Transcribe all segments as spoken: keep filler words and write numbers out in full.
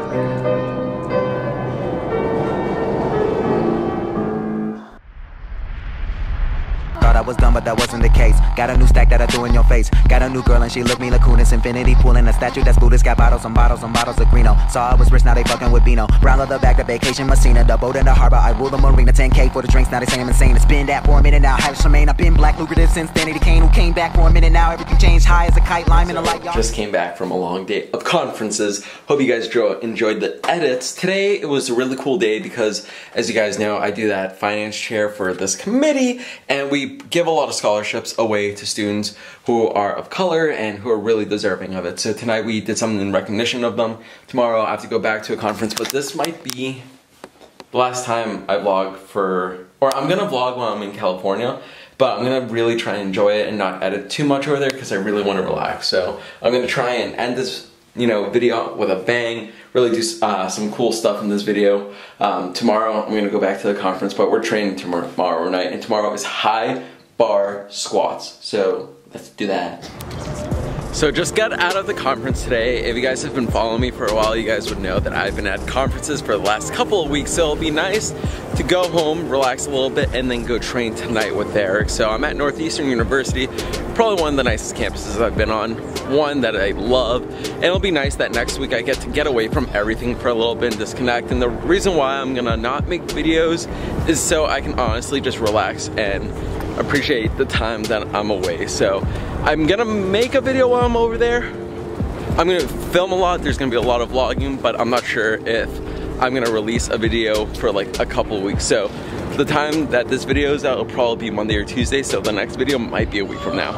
I was done, but that wasn't the case. Got a new stack that I threw in your face. Got a new girl and she looked me like Kunis. Infinity pool in a statue that's Buddhist. Got bottles and bottles and bottles of Greeno. Saw I was rich, now they fucking with Bino. Brown leather bag, the vacation Messina. The boat in the harbor, I rule the marina. ten K for the drinks, now they say I'm insane. It's been that for a minute now. Highly Charmaine, I've been black lucrative since Danny the Kane. Who came back for a minute now. Everything changed, high as a kite, lime in a light. Just came back from a long day of conferences. Hope you guys enjoyed the edits. Today it was a really cool day because, as you guys know, I do that finance chair for this committee, and we give a lot of scholarships away to students who are of color and who are really deserving of it. So tonight we did something in recognition of them. Tomorrow I have to go back to a conference, but this might be the last time I vlog for, or I'm gonna vlog when I'm in California, but I'm gonna really try and enjoy it and not edit too much over there because I really want to relax. So I'm gonna try and end this, you know, video with a bang, really do uh, some cool stuff in this video. Um, tomorrow I'm gonna go back to the conference, but we're training tomorrow, tomorrow night, and tomorrow is high bar squats. So let's do that. So just got out of the conference today. If you guys have been following me for a while, you guys would know that I've been at conferences for the last couple of weeks, so it'll be nice to go home, relax a little bit, and then go train tonight with Eric. So I'm at Northeastern University, probably one of the nicest campuses I've been on, one that I love, and it'll be nice that next week I get to get away from everything for a little bit and disconnect. And the reason why I'm gonna not make videos is so I can honestly just relax and appreciate the time that I'm away. So I'm gonna make a video while I'm over there. I'm gonna film a lot. There's gonna be a lot of vlogging, but I'm not sure if I'm gonna release a video for like a couple of weeks. So the time that this video is out, it'll probably be Monday or Tuesday. So the next video might be a week from now.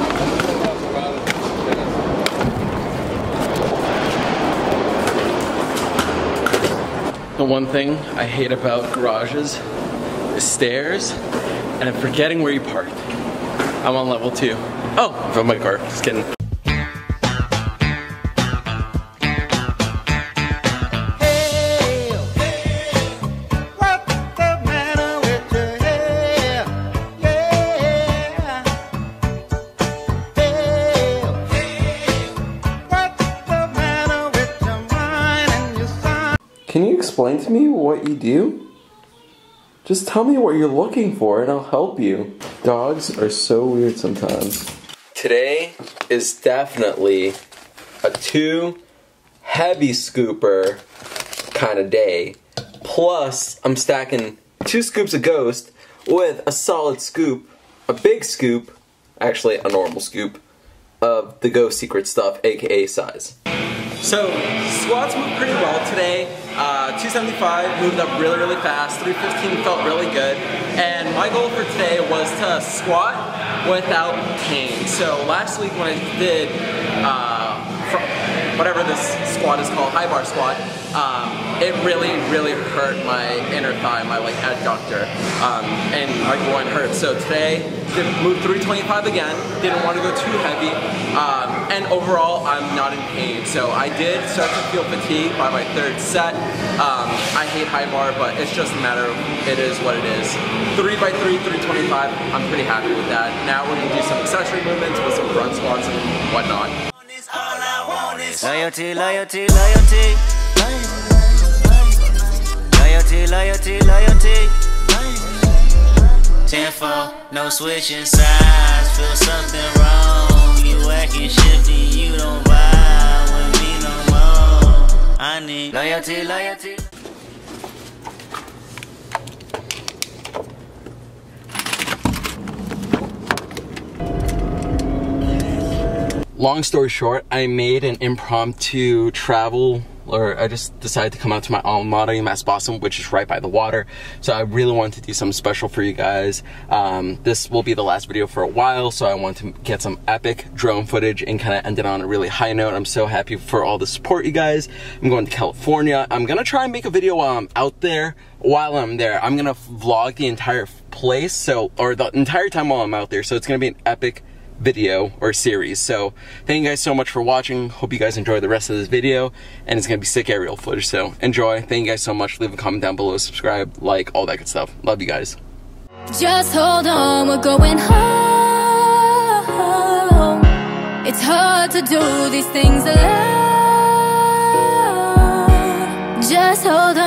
The one thing I hate about garages is stairs and I'm forgetting where you parked. I'm on level two. Oh, I found my car, just kidding. Can you explain to me what you do? Just tell me what you're looking for and I'll help you. Dogs are so weird sometimes. Today is definitely a two heavy scooper kind of day. Plus, I'm stacking two scoops of Ghost with a solid scoop, a big scoop, actually a normal scoop, of the Ghost Secret Stuff, aka size. So, squats moved pretty well today. Uh, two seventy-five moved up really, really fast. three fifteen felt really good. And my goal for today was to squat without pain. So last week when I did uh, whatever this squat is called, high bar squat, um, it really, really hurt my inner thigh, my like adductor, um, and my groin hurt. So today, did move three twenty-five again. Didn't want to go too heavy, um, and overall, I'm not in pain. So I did start to feel fatigue by my third set. Um, I hate high bar, but it's just a matter of it is what it is. Three by three, three twenty-five. I'm pretty happy with that. Now we're gonna do some accessory movements with some front squats and whatnot. Loyalty, loyalty, loyalty. Loyalty, loyalty, loyalty. ten four, no switching sides. Feel something wrong. You acting shifty, you don't vibe with me no more. I need loyalty, loyalty. Long story short, I made an impromptu travel, or I just decided to come out to my alma mater, UMass Boston, which is right by the water. So I really wanted to do something special for you guys. Um, this will be the last video for a while, so I want to get some epic drone footage and kind of end it on a really high note. I'm so happy for all the support, you guys. I'm going to California. I'm gonna try and make a video while I'm out there. While I'm there, I'm gonna vlog the entire place, so or the entire time while I'm out there. So it's gonna be an epic video or series. So thank you guys so much for watching. Hope you guys enjoy the rest of this video, and it's gonna be sick aerial footage, so enjoy. Thank you guys so much. Leave a comment down below, subscribe, like, all that good stuff. Love you guys. Just hold on, we're going home. It's hard to do these things alone. hold